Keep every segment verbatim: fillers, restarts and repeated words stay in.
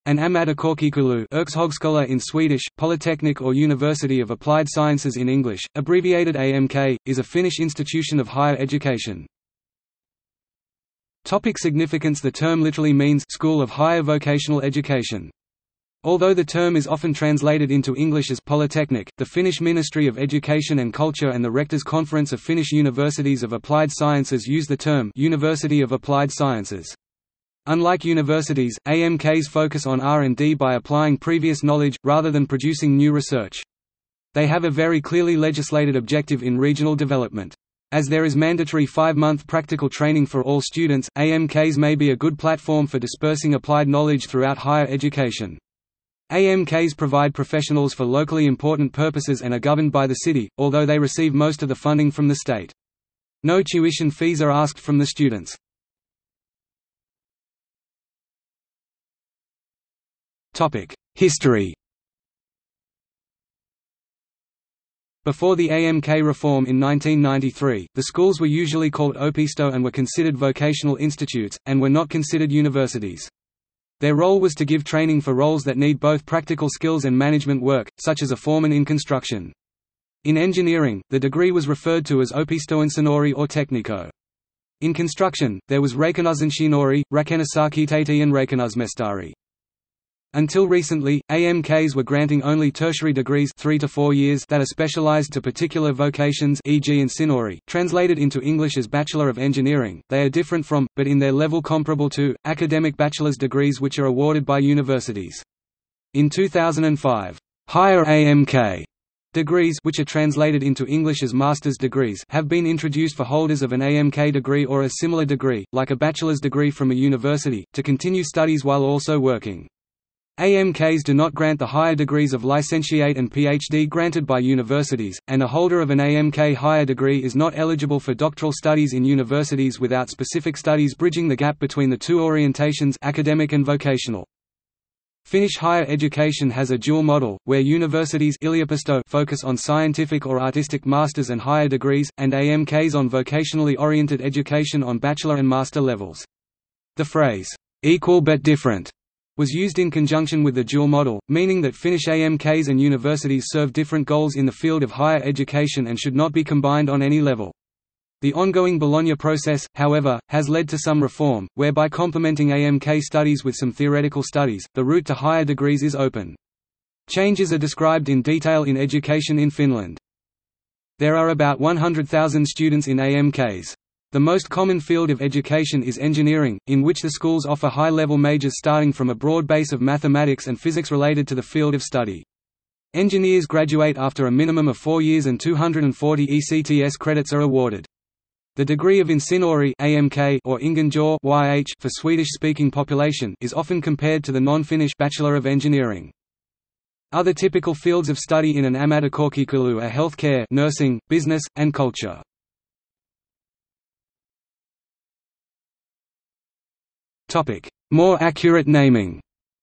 An ammattikorkeakoulu yrkeshögskola in Swedish, Polytechnic or University of Applied Sciences in English, abbreviated A M K, is a Finnish institution of higher education. Topic significance. The term literally means School of Higher Vocational Education. Although the term is often translated into English as Polytechnic, the Finnish Ministry of Education and Culture and the Rectors' Conference of Finnish Universities of Applied Sciences use the term University of Applied Sciences. Unlike universities, A M Ks focus on R and D by applying previous knowledge, rather than producing new research. They have a very clearly legislated objective in regional development. As there is mandatory five-month practical training for all students, A M Ks may be a good platform for dispersing applied knowledge throughout higher education. A M Ks provide professionals for locally important purposes and are governed by the city, although they receive most of the funding from the state. No tuition fees are asked from the students. History. Before the A M K reform in nineteen ninety-three, the schools were usually called opisto and were considered vocational institutes, and were not considered universities. Their role was to give training for roles that need both practical skills and management work, such as a foreman in construction. In engineering, the degree was referred to as opistoinsinööri or teknikko. In construction, there was rakennusinsinööri, rakennusarkkitehti and rakennusmestari. Until recently, A M Ks were granting only tertiary degrees three to four years that are specialized to particular vocations, for example insinööri, translated into English as Bachelor of Engineering. They are different from, but in their level comparable to, academic bachelor's degrees which are awarded by universities. In two thousand five, higher A M K degrees, which are translated into English as master's degrees, have been introduced for holders of an A M K degree or a similar degree, like a bachelor's degree from a university, to continue studies while also working. A M Ks do not grant the higher degrees of licentiate and P H D granted by universities, and a holder of an A M K higher degree is not eligible for doctoral studies in universities without specific studies bridging the gap between the two orientations, academic and vocational. Finnish higher education has a dual model, where universities focus on scientific or artistic master's and higher degrees, and A M Ks on vocationally oriented education on bachelor and master levels. The phrase, "equal but different," was used in conjunction with the dual model, meaning that Finnish A M Ks and universities serve different goals in the field of higher education and should not be combined on any level. The ongoing Bologna process, however, has led to some reform, whereby complementing A M K studies with some theoretical studies, the route to higher degrees is open. Changes are described in detail in Education in Finland. There are about one hundred thousand students in A M Ks. The most common field of education is engineering, in which the schools offer high-level majors starting from a broad base of mathematics and physics related to the field of study. Engineers graduate after a minimum of four years and two hundred forty E C T S credits are awarded. The degree of insinööri A M K or ingenjör Y H for Swedish-speaking population is often compared to the non-Finnish Bachelor of Engineering. Other typical fields of study in an ammattikorkeakoulu are healthcare, nursing, business, and culture. More accurate naming.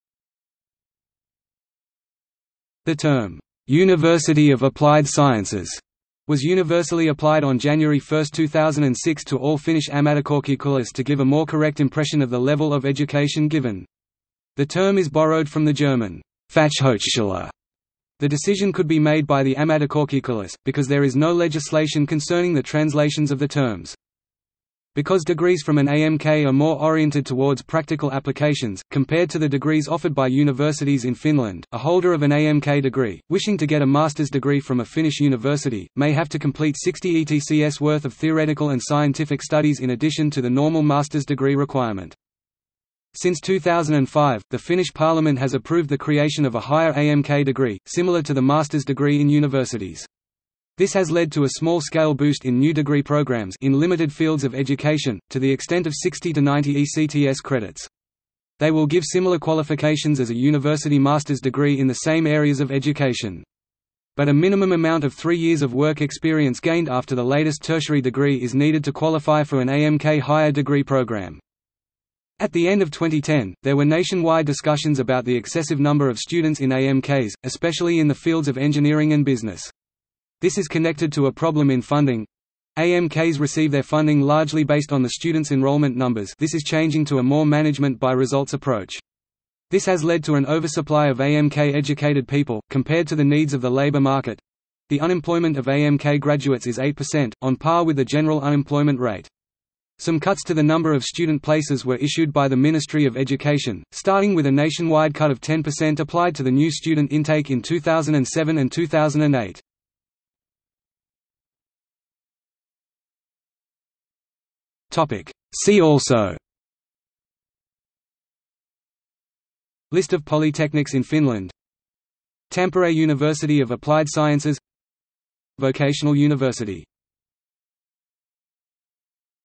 The term, "University of Applied Sciences", was universally applied on January first two thousand six to all Finnish ammattikorkeakoulut to give a more correct impression of the level of education given. The term is borrowed from the German, Fachhochschule. The decision could be made by the ammattikorkeakoulut, because there is no legislation concerning the translations of the terms. Because degrees from an A M K are more oriented towards practical applications, compared to the degrees offered by universities in Finland, a holder of an A M K degree, wishing to get a master's degree from a Finnish university, may have to complete sixty E T C S worth of theoretical and scientific studies in addition to the normal master's degree requirement. Since two thousand five, the Finnish Parliament has approved the creation of a higher A M K degree, similar to the master's degree in universities. This has led to a small-scale boost in new degree programs in limited fields of education, to the extent of sixty to ninety E C T S credits. They will give similar qualifications as a university master's degree in the same areas of education. But a minimum amount of three years of work experience gained after the latest tertiary degree is needed to qualify for an A M K higher degree program. At the end of twenty ten, there were nationwide discussions about the excessive number of students in A M Ks, especially in the fields of engineering and business. This is connected to a problem in funding. A M Ks receive their funding largely based on the students' enrollment numbers. This is changing to a more management by results approach. This has led to an oversupply of A M K-educated people, compared to the needs of the labor market. The unemployment of A M K graduates is eight percent, on par with the general unemployment rate. Some cuts to the number of student places were issued by the Ministry of Education, starting with a nationwide cut of ten percent applied to the new student intake in two thousand seven and two thousand eight. See also: List of polytechnics in Finland, Tampere University of Applied Sciences, Vocational University.